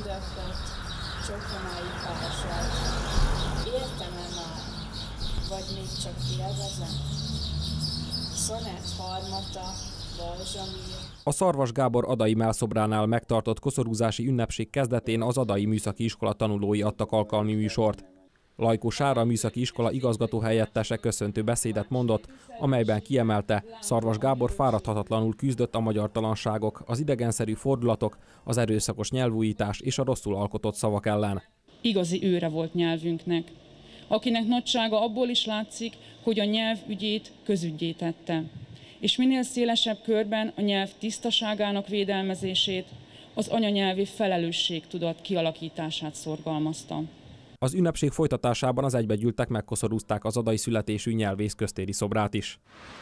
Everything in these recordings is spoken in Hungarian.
örököt, csokonai pázsát. Értem-e már, vagy még csak élvezem? Szonett harmata, balzsamír. A Szarvas Gábor Adai mellszobránál megtartott koszorúzási ünnepség kezdetén az Adai Műszaki Iskola tanulói adtak alkalmi műsort. Lajkó Sára műszaki iskola igazgatóhelyettese köszöntő beszédet mondott, amelyben kiemelte, Szarvas Gábor fáradhatatlanul küzdött a magyartalanságok, az idegenszerű fordulatok, az erőszakos nyelvújítás és a rosszul alkotott szavak ellen. Igazi őre volt nyelvünknek, akinek nagysága abból is látszik, hogy a nyelv ügyét közüggyé tette, és minél szélesebb körben a nyelv tisztaságának védelmezését, az anyanyelvi felelősségtudat kialakítását szorgalmazta. Az ünnepség folytatásában az egybegyűltek megkoszorúzták az adai születésű nyelvész köztéri szobrát is.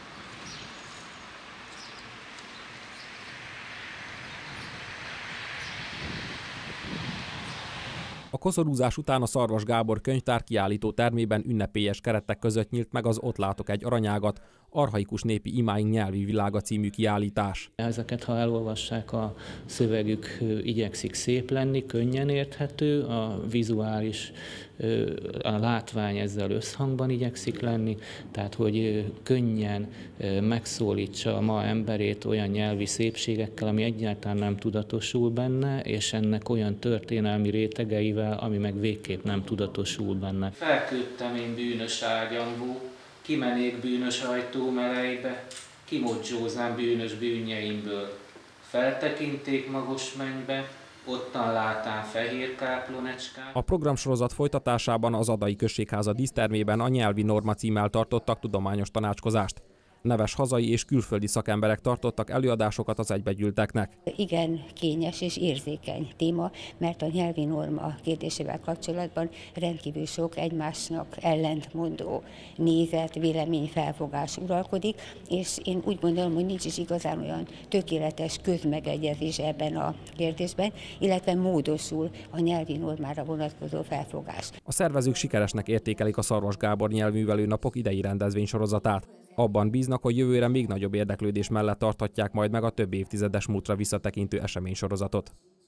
A koszorúzás után a Szarvas Gábor könyvtár kiállító termében ünnepélyes keretek között nyílt meg az Ott látok egy aranyágat, Archaikus népi imáink nyelvi világa című kiállítás. Ezeket, ha elolvassák, a szövegük igyekszik szép lenni, könnyen érthető, a vizuális, a látvány ezzel összhangban igyekszik lenni, tehát hogy könnyen megszólítsa a ma emberét olyan nyelvi szépségekkel, ami egyáltalán nem tudatosul benne, és ennek olyan történelmi rétegeivel, ami meg végképp nem tudatosul benne. Felküldtem én bűnös ágyamból, kimenék bűnös ajtó melejbe, kimodzsózám bűnös bűnjeimből. Feltekinték magos mennybe, ottan látám fehér káplonecskát. A programsorozat folytatásában az Adai Községháza dísztermében a nyelvi norma címmel tartottak tudományos tanácskozást. Neves hazai és külföldi szakemberek tartottak előadásokat az egybegyűlteknek. Igen kényes és érzékeny téma, mert a nyelvi norma kérdésével kapcsolatban rendkívül sok egymásnak ellentmondó nézet, vélemény, felfogás uralkodik, és én úgy gondolom, hogy nincs is igazán olyan tökéletes közmegegyezés ebben a kérdésben, illetve módosul a nyelvi normára vonatkozó felfogás. A szervezők sikeresnek értékelik a Szarvas Gábor nyelvművelő napok idei rendezvénysorozatát. Abban bíznak, hogy jövőre még nagyobb érdeklődés mellett tarthatják majd meg a több évtizedes múltra visszatekintő eseménysorozatot.